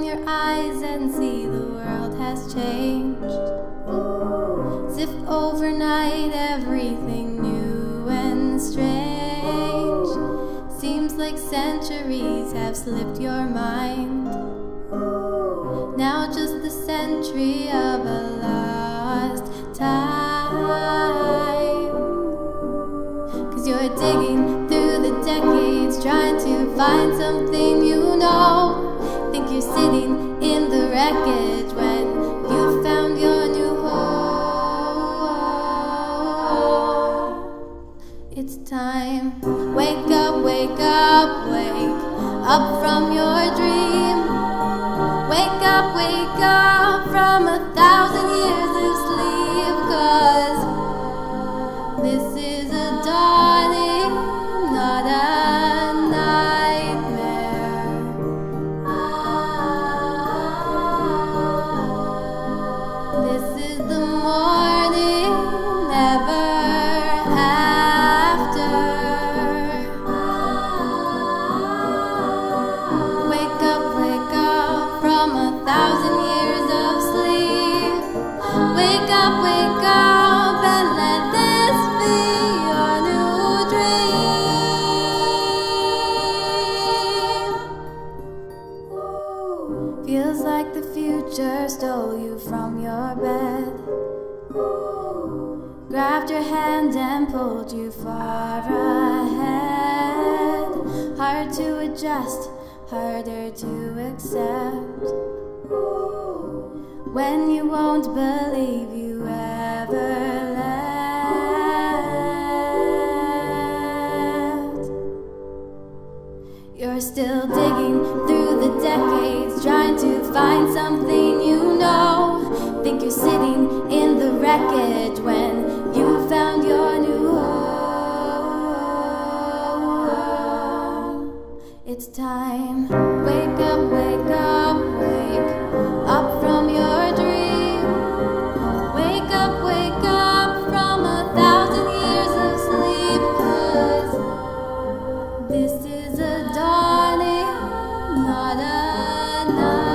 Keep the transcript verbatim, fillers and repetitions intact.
your eyes and see the world has changed. As if overnight everything new and strange seems like centuries have slipped your mind. Now just the sentry of a lost time. Cause you're digging through the decades, trying to find something you know. Think you're sitting in the wreckage when you found your new home. It's time. Wake up, wake up, wake up from your dream. Wake up, wake up from a thousand years of sleep. Cause this is a dawning, not a nightmare. This is the morning, never after. Wake up, wake up from a thousand years of sleep. Wake up, wake up and let this be your new dream. Feels like the future stole you from your bed, grabbed your hand and pulled you far ahead. Hard to adjust, harder to accept, when you won't believe you ever left. You're still digging through the decades, trying to find something you know. Think you're sitting in the wreckage when you found your new home. It's time. Wake up, wake up, wake up from your dream. Wake up, wake up from a thousand years of sleep. Cause this is a dawning, not a night.